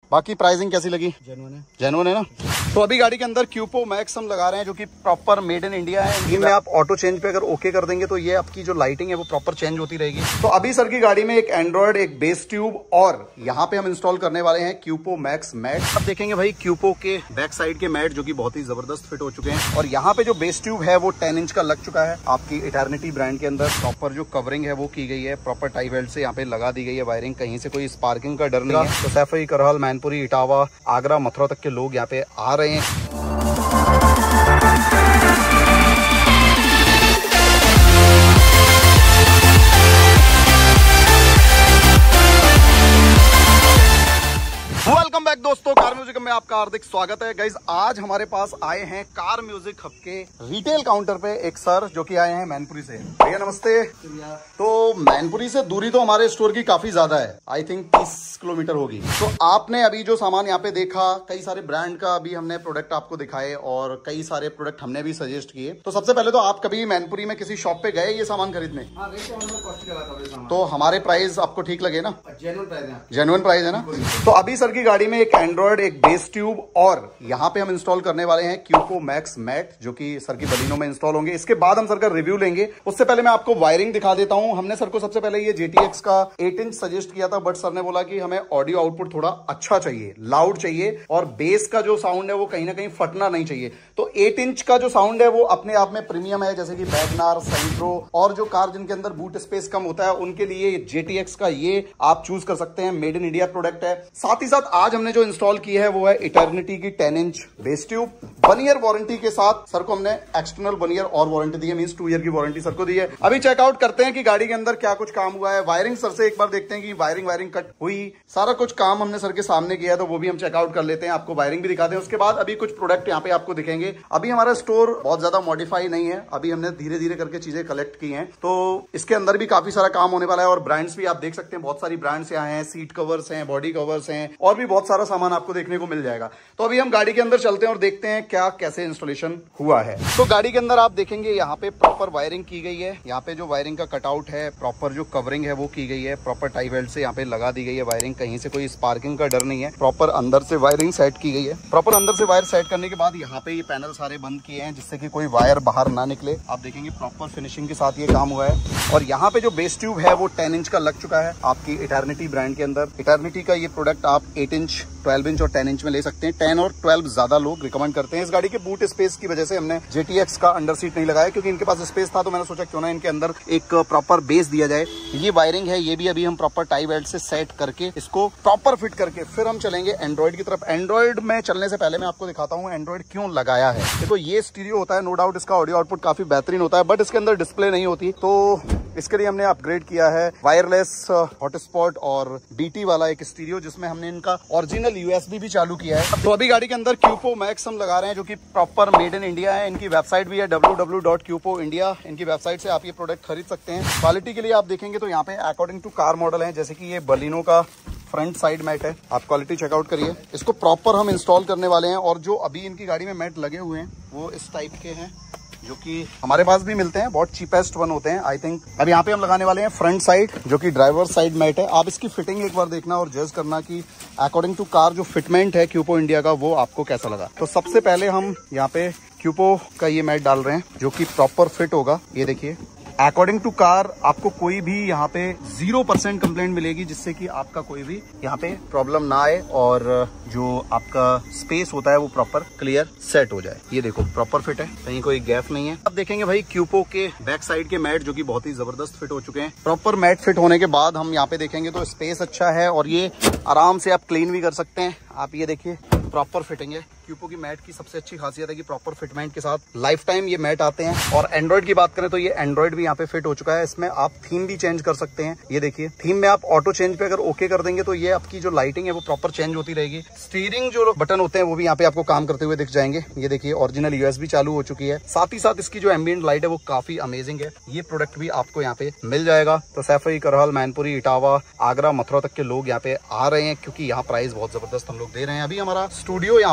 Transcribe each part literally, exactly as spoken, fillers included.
बाकी प्राइसिंग कैसी लगी? जेन्युइन है, जेन्युइन है ना। तो अभी गाड़ी के अंदर क्यूपो मैक्स हम लगा रहे हैं जो कि प्रॉपर मेड इन इंडिया है। इनमें आप ऑटो चेंज पे अगर ओके कर देंगे तो ये आपकी जो लाइटिंग है वो प्रॉपर चेंज होती रहेगी। तो अभी सर की गाड़ी में एक एंड्रॉइड, एक बेस ट्यूब और यहाँ पे हम इंस्टॉल करने वाले हैं क्यूपो मैक्स मैट। अब देखेंगे भाई क्यूपो के बैक साइड के मैट जो कि बहुत ही जबरदस्त फिट हो चुके हैं। और यहाँ पे जो बेस ट्यूब है वो टेन इंच का लग चुका है आपकी इटर्निटी ब्रांड के अंदर। प्रॉपर जो कवरिंग है वो की गई है, प्रॉपर टाई बेल्ट से यहाँ पे लगा दी गई है वायरिंग। कहीं से कोई स्पार्किंग का डर नहीं है। तो सैफई, करहल, मैनपुरी, इटावा, आगरा, मथुरा तक के लोग यहाँ पे आ रहे हैं। वेलकम बैक दोस्तों, कार म्यूजिक में आपका हार्दिक स्वागत है। गाइज आज हमारे पास आए हैं कार म्यूजिक हब के रिटेल काउंटर पे एक सर जो कि आए हैं मैनपुरी से। भैया नमस्ते। तो मैनपुरी से दूरी तो हमारे स्टोर की काफी ज्यादा है, आई थिंक तीस किलोमीटर होगी। तो आपने अभी जो सामान यहाँ पे देखा, कई सारे ब्रांड का अभी हमने प्रोडक्ट आपको दिखाए और कई सारे प्रोडक्ट हमने भी सजेस्ट किए। तो सबसे पहले तो आप कभी मैनपुरी में किसी शॉप पे गए ये सामान खरीदने? हाँ, तो हमारे प्राइस आपको ठीक लगे ना? जेन्युइन प्राइस है, जेन्युइन प्राइस है ना। तो अभी सर की गाड़ी में एक एंड्रॉइड, एक बेस ट्यूब और यहाँ पे हम इंस्टॉल करने वाले हैं क्यूपो मैक्स मैट जो कि सर की बलिनो में इंस्टॉल होंगे। इसके बाद हम सर का रिव्यू लेंगे। उससे पहले मैं आपको वायरिंग दिखा देता हूँ। हमने सर को सबसे पहले ये जे टी एक्स का एट इंच सजेस्ट किया था, बट सर ने बोला कि हमें ऑडियो आउटपुट थोड़ा अच्छा चाहिए, लाउड चाहिए और बेस का जो साउंड है वो कहीं ना कहीं फटना नहीं चाहिए। तो एट इंच का जो साउंड है वो अपने आप में प्रीमियम है, जैसे कि वैगनार, सेंट्रो और जो कार जिनके अंदर बूट स्पेस कम होता है उनके लिए जे टी एक्स का ये आप चूज कर सकते हैं। मेड इन इंडिया प्रोडक्ट है। साथ ही साथ आज हमने जो इंस्टॉल की है वो है इटर्निटी की ten inch base tube. One year warranty के साथ सर को हमने एक्सटर्नल वन ईयर और वारंटी दी है, मींस टू ईयर की वारंटी सर को दी है। अभी चेकआउट करते हैं कि गाड़ी के अंदर क्या कुछ काम हुआ है। वायरिंग सर से एक बार देखते हैं कि वायरिंग वायरिंग कट हुई, सारा कुछ काम हमने सर के सामने किया है, तो वो भी हम चेकआउट कर लेते हैं। आपको वायरिंग भी दिखाते हैं। उसके बाद अभी कुछ प्रोडक्ट यहाँ पे आपको दिखेंगे। अभी हमारा स्टोर बहुत ज्यादा मॉडिफाई नहीं है, अभी हमने धीरे धीरे करके चीजें कलेक्ट की हैं। तो इसके अंदर भी काफी सारा काम होने वाला है और ब्रांड्स भी आप देख सकते हैं, बहुत सारी ब्रांड्स यहाँ हैं। सीट कवर्स हैं, बॉडी कवर्स हैं और भी बहुत सारा सामान आपको देखने को मिल जाएगा। तो अभी हम गाड़ी के अंदर चलते हैं और देखते हैं क्या कैसे इंस्टॉलेशन हुआ है। तो गाड़ी के अंदर आप देखेंगे यहाँ पे प्रॉपर वायरिंग की गई है। यहाँ पे जो वायरिंग का कटआउट है, प्रॉपर जो कवरिंग है वो की गई है, प्रॉपर टाई बेल्ट से यहाँ पे लगा दी गई है वायरिंग। कहीं से कोई स्पार्किंग का डर नहीं है। प्रॉपर अंदर से वायरिंग सेट की गई है। प्रॉपर अंदर से वायर सेट करने के बाद यहाँ पे ये पैनल सारे बंद किए हैं जिससे कि कोई वायर बाहर ना निकले। आप देखेंगे प्रॉपर फिनिशिंग के साथ ये काम हुआ है। और यहाँ पे जो बेस ट्यूब है वो टेन इंच का लग चुका है आपकी इटर्निटी ब्रांड के अंदर। इटर्निटी का ये प्रोडक्ट आप एट इंच, ट्वेल्व इंच और टेन इंच में ले सकते हैं। टेन और ट्वेल्व ज्यादा लोग रिकमेंड करते हैं। इस गाड़ी के बूट स्पेस की वजह से हमने जे टी एक्स का अंडर सीट नहीं लगाया, क्योंकि इनके पास स्पेस था। तो मैंने सोचा क्यों ना इनके अंदर एक प्रॉपर बेस दिया जाए। ये वायरिंग है, ये भी अभी हम प्रॉपर टाई बेल्ट से सेट करके इसको प्रॉपर फिट करके फिर हम चलेंगे एंड्रॉइड की तरफ। एंड्रॉइड में चलने से पहले मैं आपको दिखाता हूँ एंड्रॉइड क्यों लगाया है। देखो ये स्टीरियो होता है, नो डाउट इसका ऑडियो आउटपुट काफी बेहतरीन होता है, बट इसके अंदर डिस्प्ले नहीं होती। तो इसके लिए हमने अपग्रेड किया है वायरलेस हॉटस्पॉट और डीटी वाला एक स्टीरियो, जिसमें हमने इनका ओरिजिनल यूएसबी भी चालू किया है। तो अभी गाड़ी के अंदर क्यूपो मैक्स हम लगा रहे हैं जो कि प्रॉपर मेड इन इंडिया है। इनकी वेबसाइट भी है W W W dot Qupo India. इनकी वेबसाइट से आप ये प्रोडक्ट खरीद सकते हैं। क्वालिटी के लिए आप देखेंगे तो यहाँ पे अकॉर्डिंग टू कार मॉडल है, जैसे कि ये बलिनो का फ्रंट साइड मैट है। आप क्वालिटी चेकआउट करिए। इसको प्रॉपर हम इंस्टॉल करने वाले हैं और जो अभी इनकी गाड़ी में मैट लगे हुए हैं वो इस टाइप के हैं, जो कि हमारे पास भी मिलते हैं। बहुत चीपेस्ट वन होते हैं आई थिंक। अब यहाँ पे हम लगाने वाले हैं फ्रंट साइड जो कि ड्राइवर साइड मैट है। आप इसकी फिटिंग एक बार देखना और जज करना कि अकॉर्डिंग टू कार जो फिटमेंट है क्यूपो इंडिया का वो आपको कैसा लगा। तो सबसे पहले हम यहाँ पे क्यूपो का ये मैट डाल रहे हैं जो कि प्रॉपर फिट होगा। ये देखिए अकॉर्डिंग टू कार आपको कोई भी यहाँ पे जीरो परसेंट कंप्लेंट मिलेगी, जिससे कि आपका कोई भी यहाँ पे प्रॉब्लम ना आए और जो आपका स्पेस होता है वो प्रॉपर क्लियर सेट हो जाए। ये देखो प्रॉपर फिट है, कहीं कोई गैप नहीं है। अब देखेंगे भाई क्यूपो के बैक साइड के मैट जो कि बहुत ही जबरदस्त फिट हो चुके हैं। प्रॉपर मैट फिट होने के बाद हम यहाँ पे देखेंगे तो स्पेस अच्छा है और ये आराम से आप क्लीन भी कर सकते हैं। आप ये देखिए प्रॉपर फिटिंग है। क्यूपो की मैट की सबसे अच्छी खासियत है कि प्रॉपर फिटमेंट के साथ लाइफ टाइम ये मैट आते हैं। और एंड्रॉइड की बात करें तो ये एंड्रॉइड भी यहाँ पे फिट हो चुका है। इसमें आप थीम भी चेंज कर सकते हैं। ये देखिए थीम में आप ऑटो चेंज पे अगर ओके कर देंगे तो ये आपकी जो लाइटिंग है वो प्रॉपर चेंज होती रहेगी। स्टीयरिंग जो बटन होते हैं वो भी यहाँ पे आपको काम करते हुए दिख जाएंगे। ये देखिए ओरिजिनल यूएसबी चालू हो चुकी है। साथ ही साथ इसकी जो एम्बिएंट लाइट है वो काफी अमेजिंग है। ये प्रोडक्ट भी आपको यहाँ पे मिल जाएगा। तो सैफई, करहल, मैनपुरी, इटावा, आगरा, मथुरा तक के लोग यहाँ पे आ रहे हैं, क्योंकि यहाँ प्राइस बहुत जबरदस्त हम लोग दे रहे हैं। अभी हमारा स्टूडियो यहाँ पे था,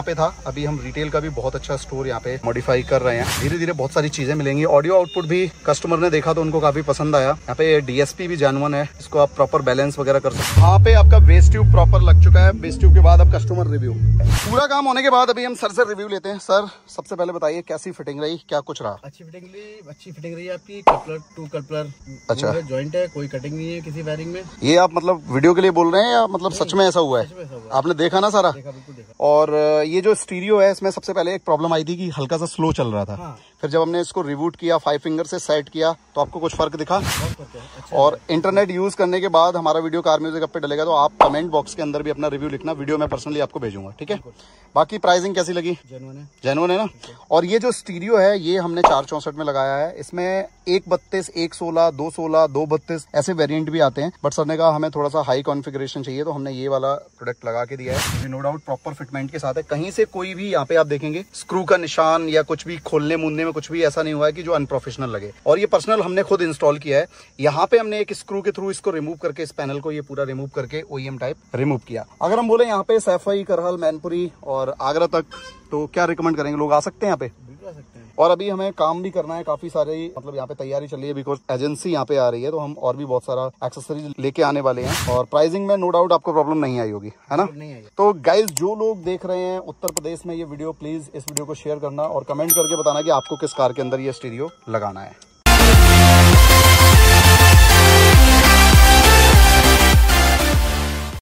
अभी हम रिटेल का भी बहुत अच्छा स्टोर यहाँ पे मॉडिफाई कर रहे हैं। धीरे धीरे बहुत सारी चीजें मिलेंगी। ऑडियो आउटपुट भी कस्टमर ने देखा तो उनको काफी पसंद आया। यहाँ पे डीएसपी भी जेन्युइन है, इसको आप प्रॉपर बैलेंस वगैरह कर सकते हैं। यहाँ पे आपका बेस ट्यूब प्रॉपर लग चुका है। बेस ट्यूब के बाद अब कस्टमर रिव्यू, पूरा काम होने के बाद अभी हम सर से रिव्यू लेते हैं। सर सबसे पहले बताइए कैसी फिटिंग रही, क्या कुछ रहा? अच्छी फिटिंग रही, अच्छी फिटिंग रही है आपकी। कपलर टू कपलर अच्छा जॉइंट है, कोई कटिंग नहीं है किसी वायरिंग में। ये आप मतलब वीडियो के लिए बोल रहे हैं या मतलब सच में ऐसा हुआ है? आपने देखा ना सारा? देखा, बिल्कुल देखा। और ये जो स्टीरियो है इसमें सबसे पहले एक प्रॉब्लम आई थी कि हल्का सा स्लो चल रहा था। हाँ। फिर जब हमने इसको रिबूट किया, फाइव फिंगर से सेट किया, तो आपको कुछ फर्क दिखा? अच्छा। और इंटरनेट यूज करने के बाद हमारा वीडियो कार म्यूजिक ऐप पे डलेगा, तो आप कमेंट बॉक्स के अंदर भी अपना रिव्यू लिखना, वीडियो मैं पर्सनली आपको भेजूंगा, ठीक है? बाकी प्राइसिंग कैसी लगी? जेन्युइन है, जेन्युइन है ना? और ये जो स्टीरियो है ये हमने चार चौसठ में लगाया है। इसमें एक बत्तीस, एक सोलह, दो सोलह, दो बत्तीस ऐसे वेरिएंट भी आते हैं, बट सर ने कहा हमें थोड़ा सा हाई कॉन्फ़िगरेशन चाहिए, तो हमने ये वाला प्रोडक्ट लगा के दिया है। नो डाउट प्रॉपर फिटमेंट के साथ है। कहीं से कोई भी यहाँ पे आप देखेंगे स्क्रू का निशान या कुछ भी खोलने मूलने में कुछ भी ऐसा नहीं हुआ है कि जो अनप्रोफेशनल लगे। और ये पर्सनल हमने खुद इंस्टॉल किया है। यहाँ पे हमने एक स्क्रू के थ्रू इसको रिमूव करके, इस पैनल को ये पूरा रिमूव करके ओईएम टाइप रिमूव किया। अगर हम बोले यहाँ पे सैफई, करहल, मैनपुरी और आगरा तक, तो क्या रिकमेंड करेंगे? लोग आ सकते हैं यहाँ पे? बिल्कुल आ सकते हैं। और अभी हमें काम भी करना है, काफी सारे मतलब यहाँ पे तैयारी चल रही है, बिकॉज एजेंसी यहाँ पे आ रही है, तो हम और भी बहुत सारा एक्सेसरीज लेके आने वाले हैं। और प्राइसिंग में नो डाउट आपको प्रॉब्लम नहीं आई होगी, है ना? नहीं आई। तो गाइज जो लोग देख रहे हैं उत्तर प्रदेश में ये वीडियो, प्लीज इस वीडियो को शेयर करना और कमेंट करके बताना कि आपको किस कार के अंदर ये स्टीरियो लगाना है।